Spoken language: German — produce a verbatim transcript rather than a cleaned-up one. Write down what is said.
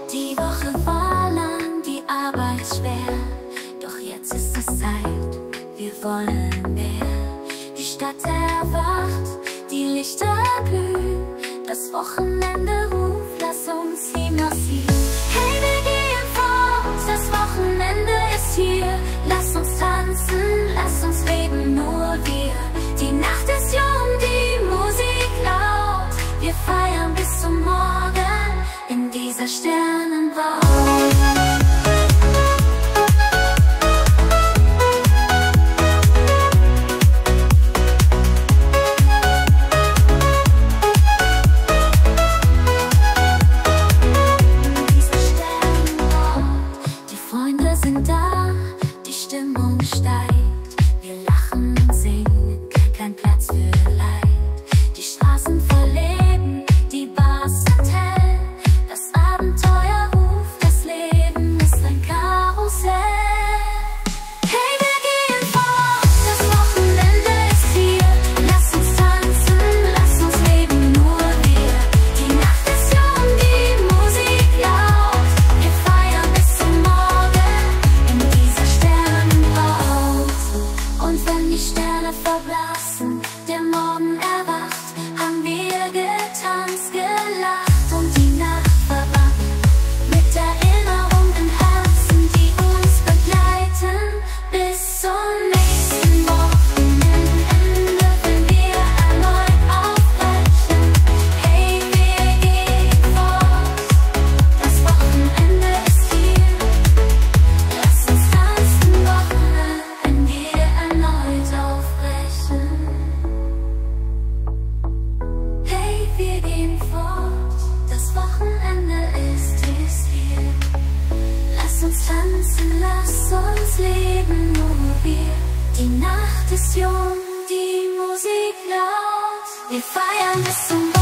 Die Woche war lang, die Arbeit schwer, doch jetzt ist es Zeit, wir wollen mehr. Die Stadt erwacht, die Lichter glühen, das Wochenende ruft, lass uns hinausziehen. Hey, wir gehen fort, das Wochenende ist hier. Lass uns tanzen, lass uns leben, nur wir. Die Nacht ist jung, die Musik laut, wir feiern bis zum Morgen in dieser Sternenbraut. Da, die Stimmung steigt, wir lachen und singen, kein Platz für Leid. Die Straßen verleben, die Bars sind hell, das Abenteuer ruft, das Leben ist ein Karussell. Hey, wir gehen fort, das Wochenende ist hier. Lass uns tanzen, lass uns leben, nur wir. Die Nacht ist jung, die Musik laut, wir feiern bis zum Morgen in dieser Sternenbraut. Und wenn die Sterne verblassen, der Morgen erwacht, haben wir getanzt, gelacht und die Nacht verbracht, mit Erinnerungen im Herzen, die uns begleiten bis zum nächsten Wochenende, wenn wir erneut aufbrechen. Hey, wir gehen fort, das Wochenende ist hier. Lass uns tanzen, Wochenende, wenn wir erneut aufbrechen. Hey, wir gehen fort, das Wochenende ist hier. Lass uns tanzen, lass uns leben, nur wir. Die Nacht ist jung, die Musik laut, wir feiern bis zum